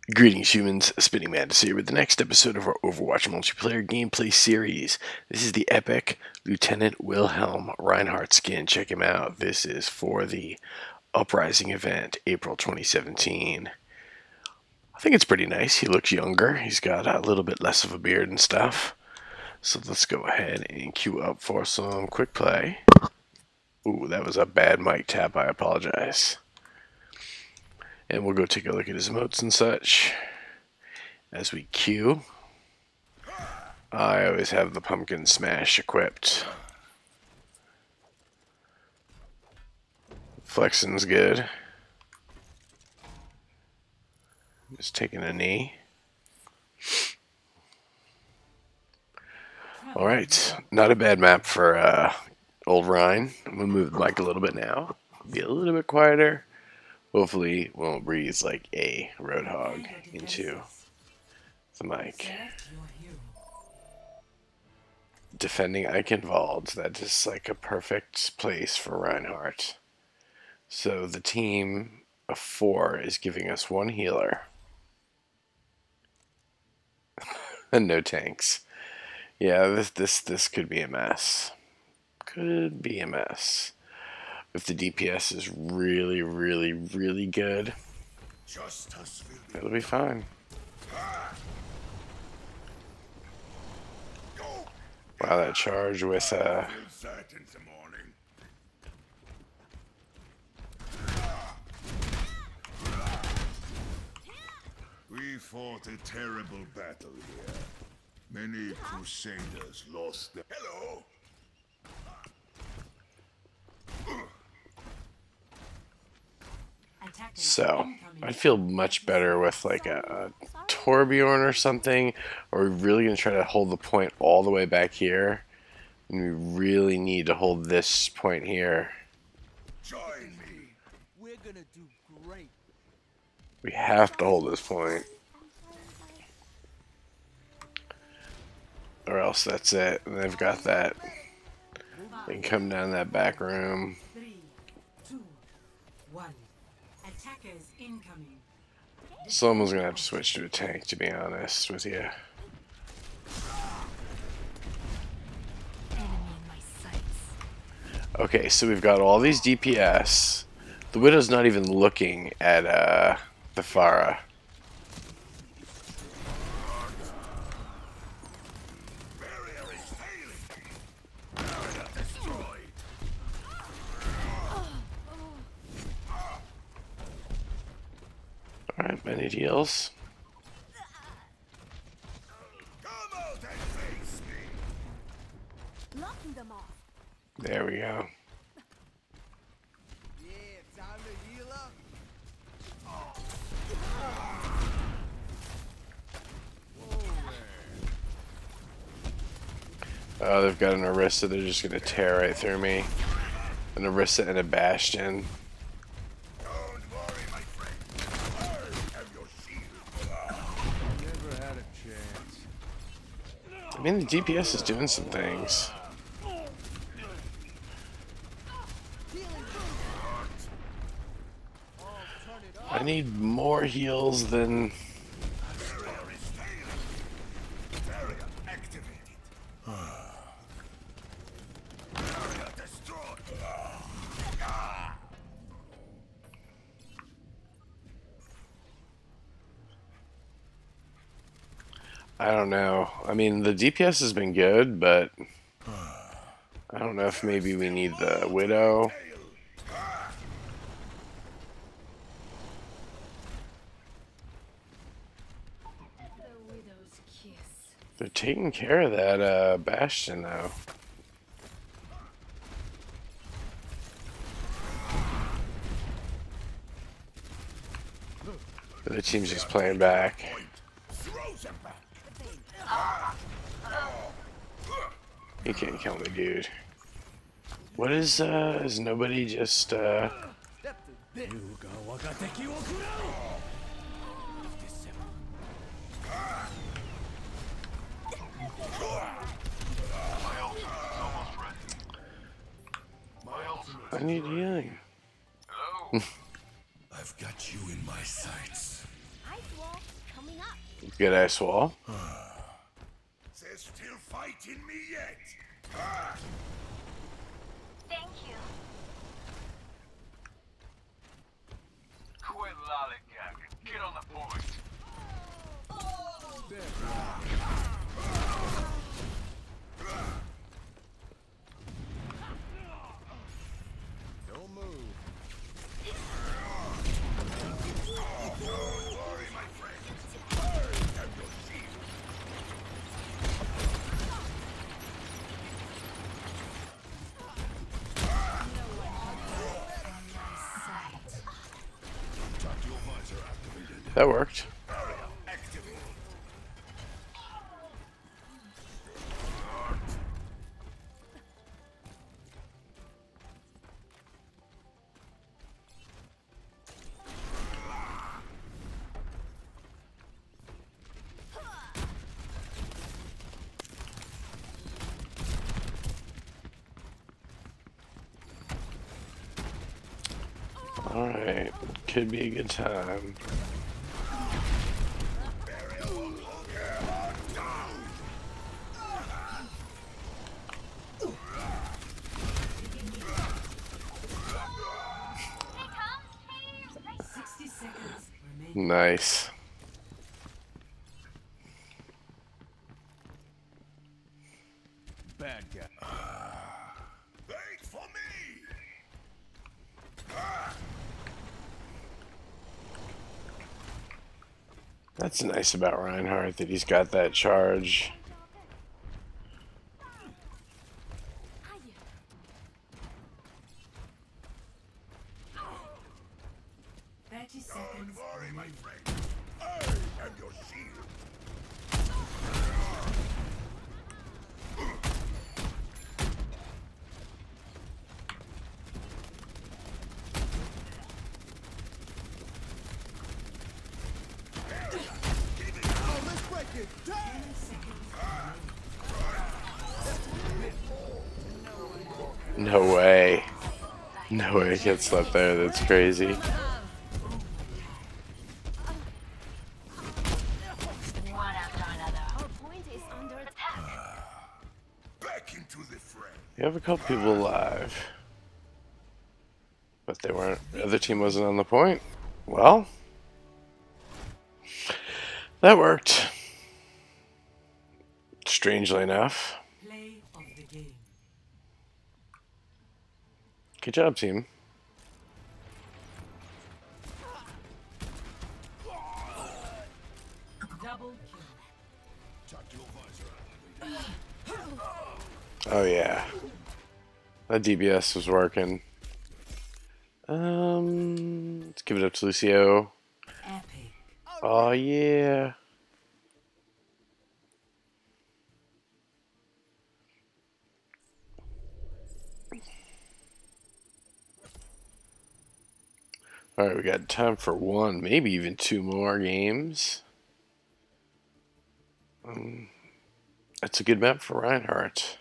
Greetings, humans. Spinningmantis here with the next episode of our Overwatch multiplayer gameplay series. This is the epic Lieutenant Wilhelm Reinhardt skin. Check him out. This is for the Uprising event, April 2017. I think it's pretty nice. He looks younger. He's got a little bit less of a beard and stuff. So let's go ahead and queue up for some quick play. Ooh, that was a bad mic tap. I apologize. And we'll go take a look at his emotes and such as we queue. I always have the pumpkin smash equipped. Flexing's good. Just taking a knee. Alright, not a bad map for old Ryan. I'm going to move the mic a little bit now. Be a little bit quieter. Hopefully won't breathe like a roadhog into the mic. Defending Eichenwald, that is like a perfect place for Reinhardt. So the team of 4 is giving us 1 healer. And no tanks. Yeah, this could be a mess. Could be a mess. If the DPS is really, really, really good, it'll be fine. Wow, that charge with We fought a terrible battle here. Many crusaders lost their... Hello! So, I'd feel much better with like a Torbjorn or something, or we're really going to try to hold the point all the way back here, and we really need to hold this point here. Join me. We're gonna do great. We have to hold this point, or else that's it, and they've got that. They can come down that back room. 3, 2, 1. Attackers incoming. Someone's gonna have to switch to a tank, to be honest with you. Enemy in my sights. Okay, so we've got all these DPS. The Widow's not even looking at the Pharah. Barrier is failing. Barrier destroyed. Alright, many heals. Come out and face me. Locking them off. There we go. Yeah, time to heal up. Oh, they've got an Orisa. They're just gonna tear right through me. An Orisa and a Bastion. Don't worry, my friend. I have your shield. Never had a chance. I mean, the DPS is doing some things. I need more heals than... Barrier is failing. Barrier activated. Barrier destroyed. I don't know. I mean, the DPS has been good, but... I don't know if maybe we need the Widow. The widow's kiss. They're taking care of that Bastion, though. The other team's just playing back. Throw them back. You can't kill me, dude. What is nobody just, Step to this. I need healing. I've got you in my sights. Ice wall. Good ice wall. There's still fight in me yet. Thank you. Quit lollygagging. Get on the point. Don't move. That worked. Alright, could be a good time. Nice. Bad guy. Wait for me. That's nice about Reinhardt, that he's got that charge. Hiya. 30 seconds. Worry, my remaining. friend. I am your shield. Oh, let's break it. 10 seconds remaining. No way. No way it gets left there, that's crazy. One after another. Our point is under attack. Back into the fray. You have a couple people alive. But they weren't, the other team wasn't on the point. Well, that worked. Strangely enough. Play of the game. Good job, team. Double kill. Oh yeah. That DBS was working. Let's give it up to Lucio. Epic. Oh yeah. Alright, we got time for one, maybe even two more games. That's a good map for Reinhardt.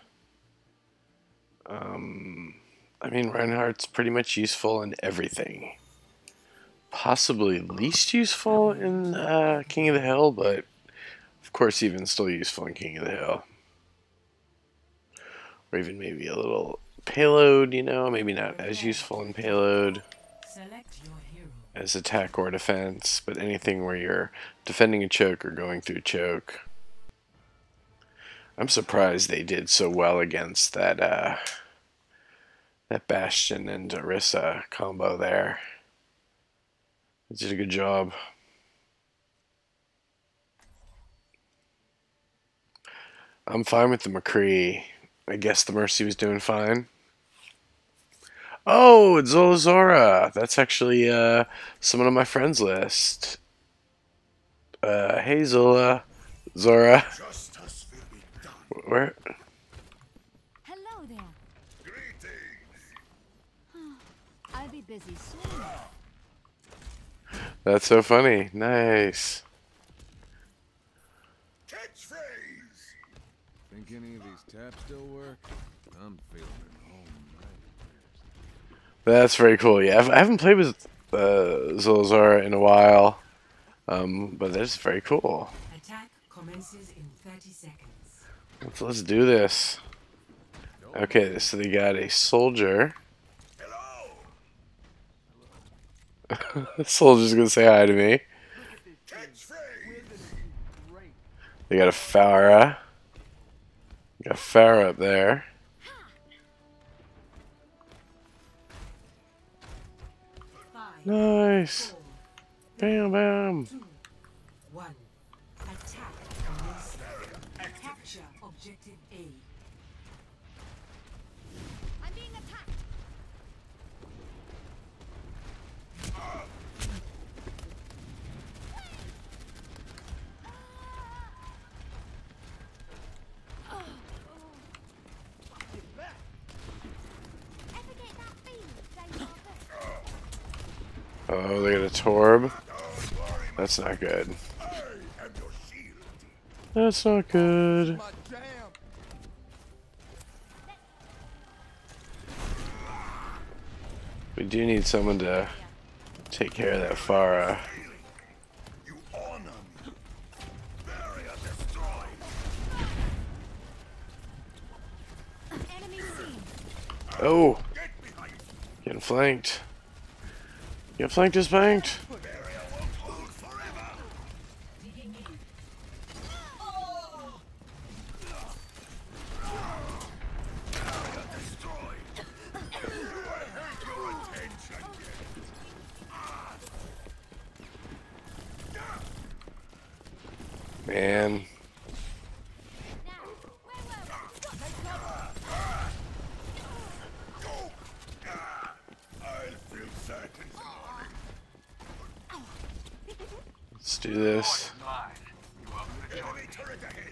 I mean, Reinhardt's pretty much useful in everything. Possibly least useful in King of the Hill, but of course even still useful in King of the Hill. Or even maybe a little payload, you know, maybe not as useful in payload Select your hero. as attack or defense, but anything where you're defending a choke or going through a choke. I'm surprised they did so well against that that Bastion and Orisa combo there. They did a good job. I'm fine with the McCree. I guess the Mercy was doing fine. Oh, it's Zola Zora. That's actually someone on my friends list. Hey Zola. Zora. Justice will be done. Where? Hello there. Greetings. I'll be busy soon. That's so funny. Nice. Catchphrase. Think any of these taps still work? I'm feeling at home right. That's very cool. Yeah, I haven't played with Zola Zora in a while, but that's very cool. commences in 30 seconds. Let's do this. Okay, so they got a soldier. The soldier's gonna say hi to me. They got a Farah. Got Farah up there. Nice. Bam, bam. 2, 1. Attack commence. Capture objective A. I'm being attacked. Ever get that feeling, Dave? Oh, they got a Torb. That's not good. That's not good. My jam. We do need someone to take care of that Farah. You honor me. Barrier destroyed. Enemy seen. Oh, Get behind. getting flanked. Get flanked is flanked. Barrier won't hold forever. Barrier destroyed. I hate your attention yet. Man, Now, where I'll feel certain tomorrow. let's do this. Mine. You up for the job? Enemy turret ahead.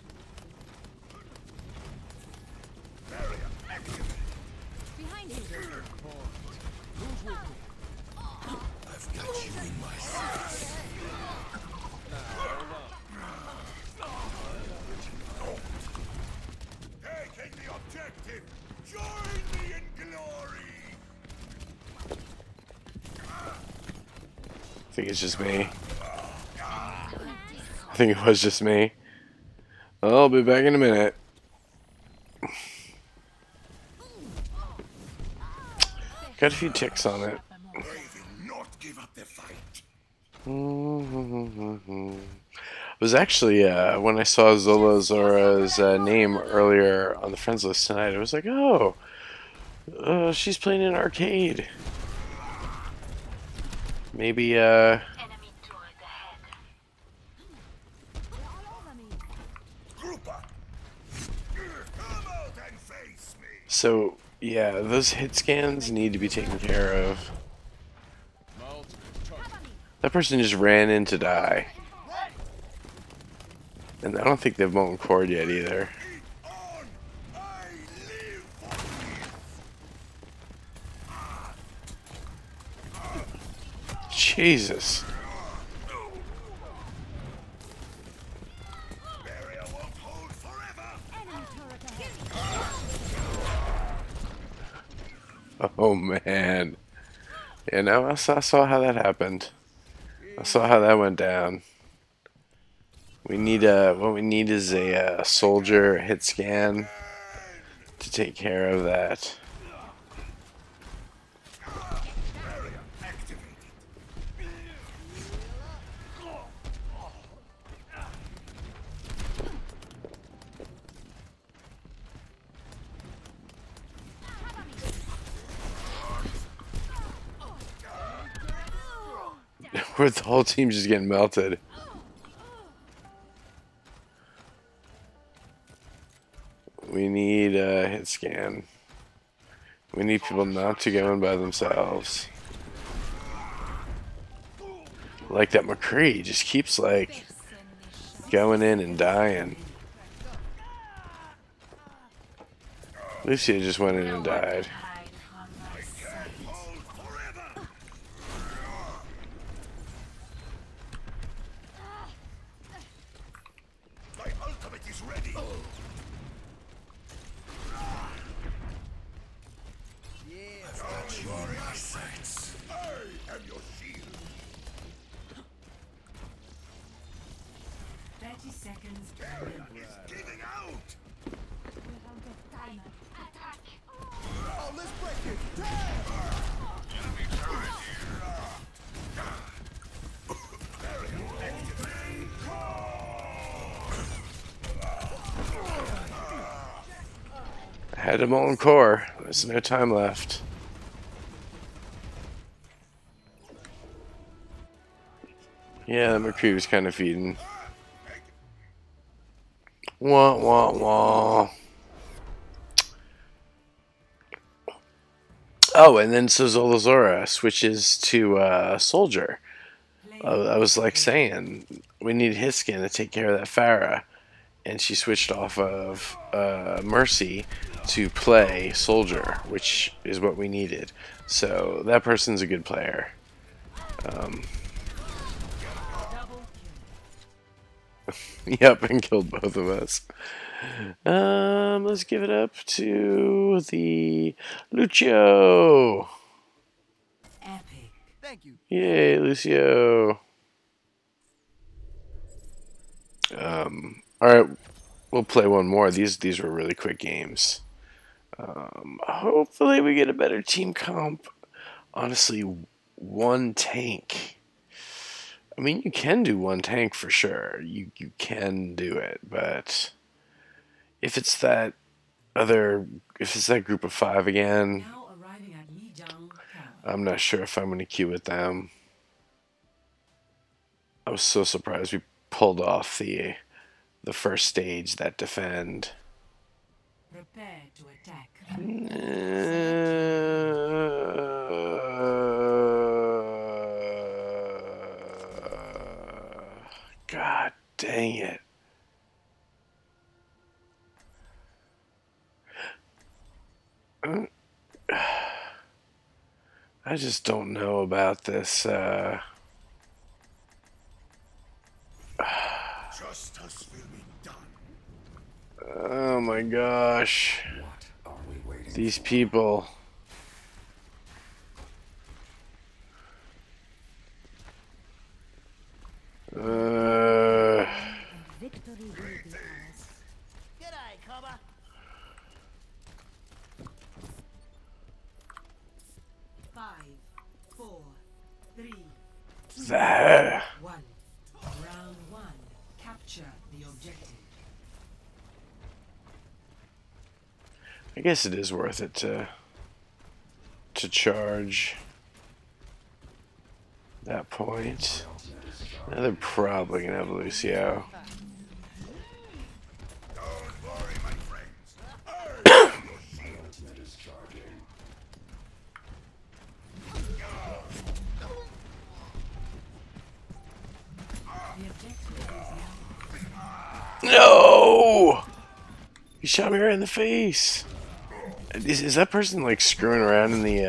Barrier activated. behind you? I've got you in my sights. Taking the objective. Join me in glory. I think it's just me. I think it was just me. I'll be back in a minute. Got a few ticks on it. They will not give up the fight. It was actually when I saw Zola Zora's name earlier on the friends list tonight, I was like, oh, she's playing an arcade. Maybe, Enemy turret ahead. All over me. Grouper. Come out and face me. so, yeah, those hit scans need to be taken care of. My ultimate charge. Cover me. That person just ran in to die. And I don't think they've molten cord yet either. Eat on. I live for this. Jesus. Barrier won't hold forever. Enemy turret ahead. Oh man. Yeah, no, I saw how that happened. I saw how that went down. We need what we need is a soldier hit scan to take care of that. Barrier activated. Where the whole team's just getting melted. We need a hit scan. We need people not to go in by themselves. Like that McCree just keeps like going in and dying. Lucia just went in and died. Hide from my sight. Hold forever. My ultimate is ready. I've got you in my sights. I am your shield. 30 30 seconds remaining. Giving out! Oh, let's break it! Enemy turret I had him all in core. There's no time left. Yeah, McCree was kind of feeding. Wah, wah, wah. Oh, and then so Zolazora switches to Soldier. I was like saying, we need Hiskin to take care of that Pharah. And she switched off of Mercy to play Soldier, which is what we needed. So that person's a good player. Yep, and killed both of us. Let's give it up to the Lucio. Epic. Thank you. Yay, Lucio. Alright, we'll play one more. These were really quick games. Hopefully we get a better team comp. Honestly, one tank. I mean, you can do one tank for sure. You can do it, but if it's that group of 5 again, Now arriving at Lijiang Tower. I'm not sure if I'm going to queue with them. I was so surprised we pulled off the first stage, that defend. Prepare to attack. God dang it. I just don't know about this. Justice will be done. Oh my gosh. These people. Victory will be ours. G'day, Cobber. Five, four, three, There. 1. Round 1. Capture the objective. I guess it is worth it to charge that point. Now they're probably gonna have Lucio. Don't worry, my friends. The objective is now. No! He shot me right in the face. Is that person like screwing around in the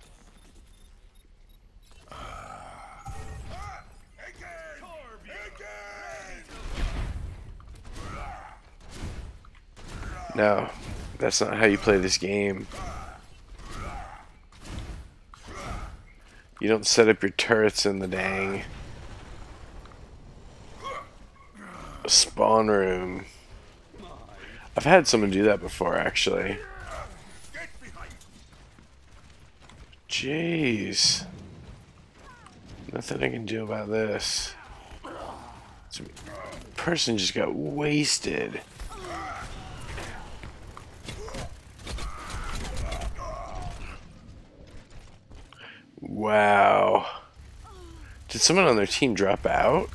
No, that's not how you play this game. You don't set up your turrets in the dang spawn room. I've had someone do that before, actually. Jeez. Nothing I can do about this. This person just got wasted. Wow. Did someone on their team drop out?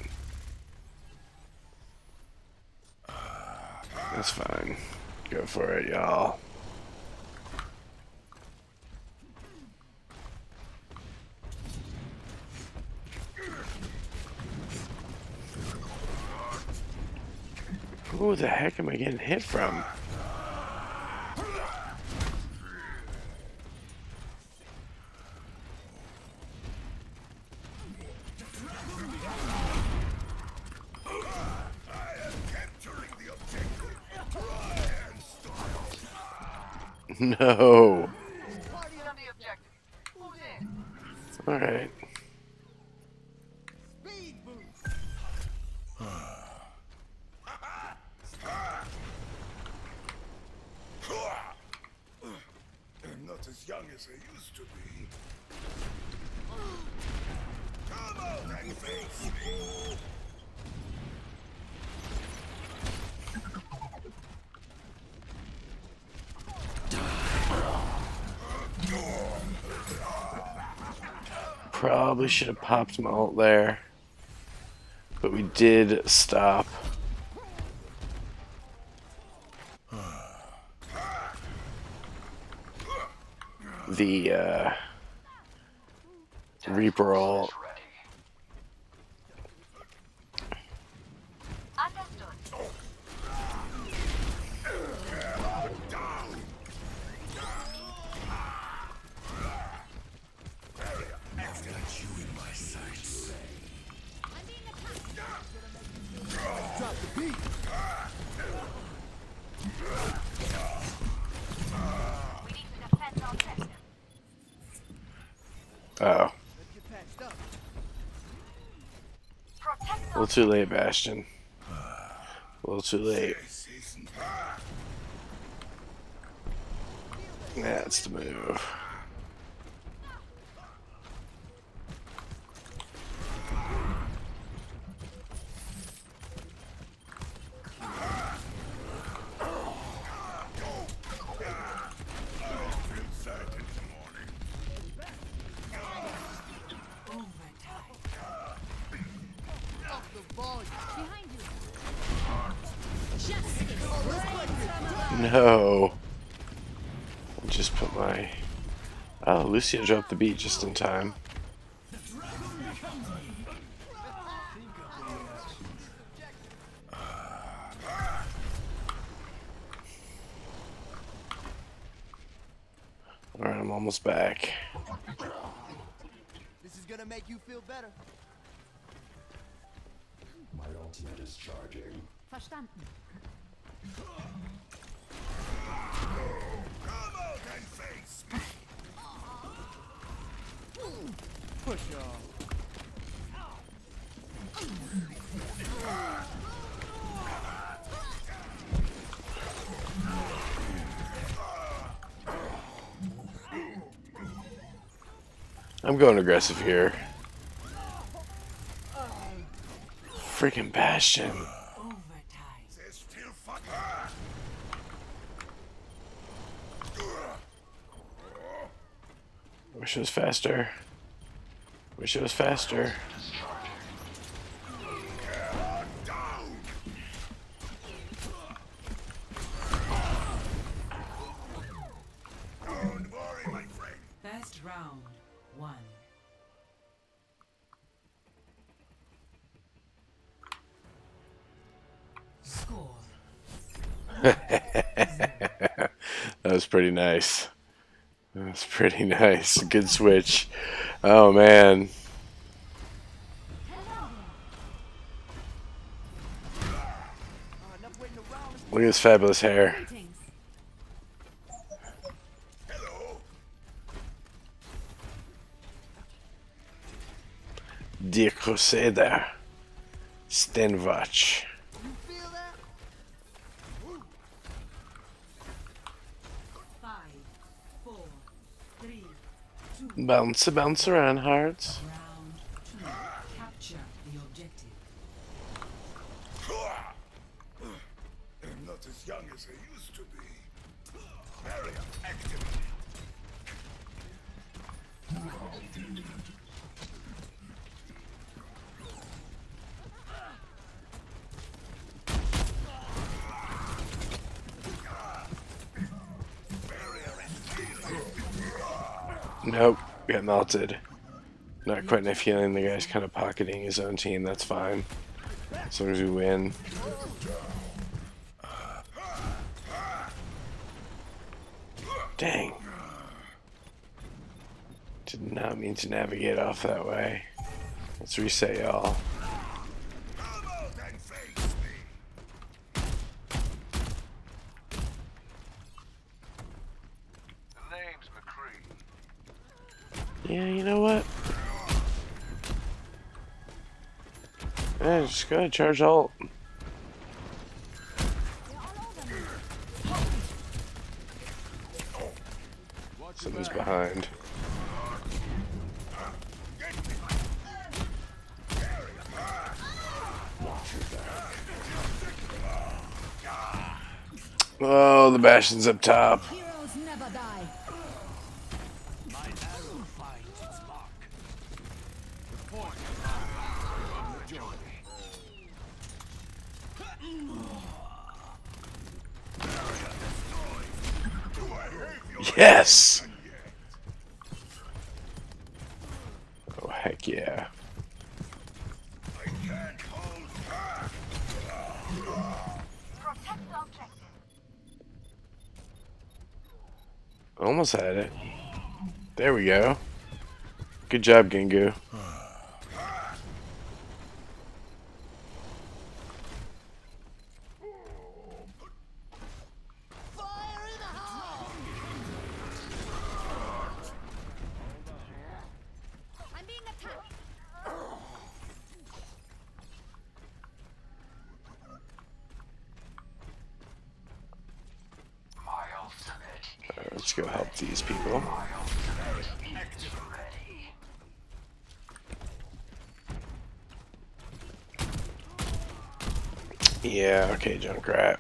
That's fine. Go for it, y'all. Who the heck am I getting hit from? No. Party on the objective. Move in. Alright. Speed boost. young as I used to be. Come out and face me! Probably should have popped my ult there, but we did stop the Reaper ult. Understood. Drop the beat. We need to defend our sector. Oh, Let's get patched up. Protect a little too late, Bastion. A little too late. This isn't That's the move. No. I just put my... Oh, Lucia dropped the beat just in time. Alright, I'm almost back. This is gonna make you feel better. My ultimate is charging. Verstanden. Come out and face me! Push y'all. I'm going aggressive here. Freaking Bastion. There's still fucking... Wish it was faster. Wish it was faster. Don't worry, my friend. First round, 1. Score. That was pretty nice. That's pretty nice. Good switch. Oh man. Enough waiting around. Look at his fabulous hair. Greetings. Hello? Die Crusader. Stenvatch. You feel that? 5, 4, 3, Bounce around, hearts. round 2. Capture the objective. I'm not as young as I used to be. Barrier activated. Nope, got melted. Not quite enough healing. The guy's kind of pocketing his own team. That's fine. As long as we win. Dang. Did not mean to navigate off that way. Let's reset y'all. Come out and face me! The name's McCree. Yeah, you know what? Yeah, just go ahead, charge ult. Someone's behind. Oh, the Bastion's up top. Heroes never die. Yes! Oh, heck yeah. Protect the objective. Almost had it. There we go. Good job, Gengu. I'm being attacked. My ultimate Let's go help these people. is ready. Yeah, okay, Junkrat.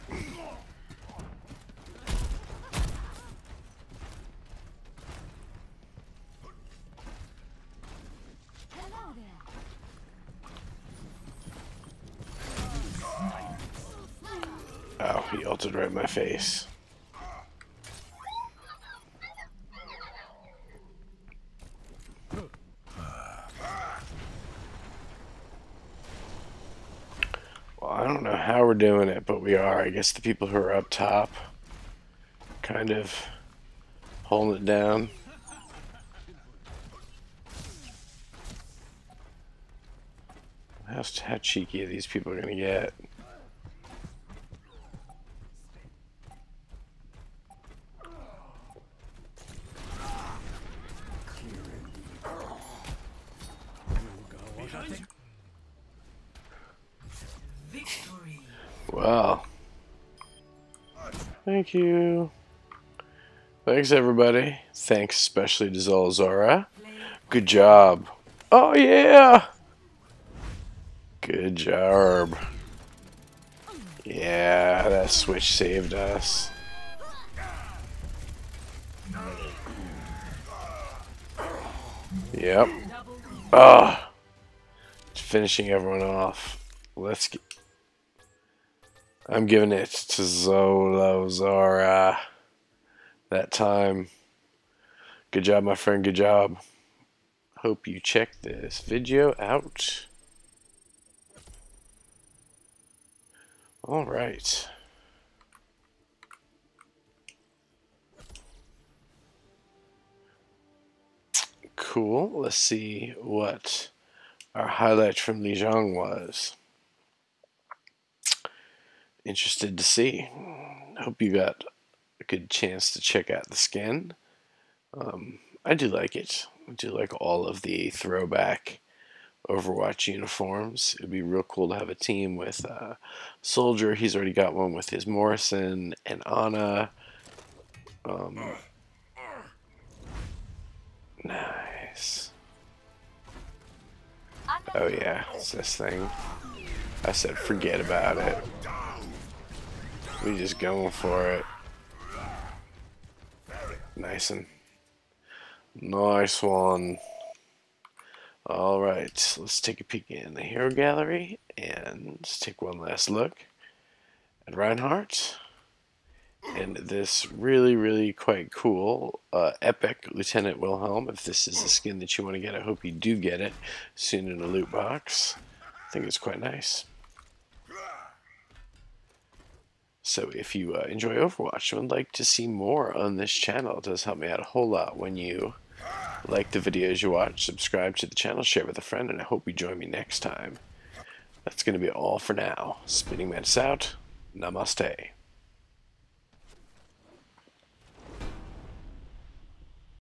Hello there. Oh, he ulted right in my face. Well, I don't know how we're doing it, but we are. I guess the people who are up top kind of holding it down. How cheeky are these people going to get? Victory. Well, thank you. Thanks, everybody. Thanks especially to Zolzora. Good job. Oh, yeah. Good job. Yeah, that switch saved us. Yep. Ah, finishing everyone off. Let's get. I'm giving it to Zolzora that time. Good job, my friend. Good job. Hope you check this video out. All right. Cool. Let's see what our highlight from Lijiang was. Interested to see. Hope you got a good chance to check out the skin. I do like it. I do like all of the throwback Overwatch uniforms. It'd be real cool to have a team with Soldier. He's already got one with his Morrison and Ana. Nice. Oh yeah, it's this thing. I said forget about it. We just going for it. Nice one. Alright, let's take a peek in the hero gallery and just take one last look at Reinhardt and this really quite cool epic Lieutenant Wilhelm. If this is the skin that you want to get, I hope you do get it soon in a loot box. I think it's quite nice. So if you enjoy Overwatch and would like to see more on this channel, it does help me out a whole lot when you like the videos you watch, subscribe to the channel, share with a friend, and I hope you join me next time. That's going to be all for now. Spinningmantis out. Namaste.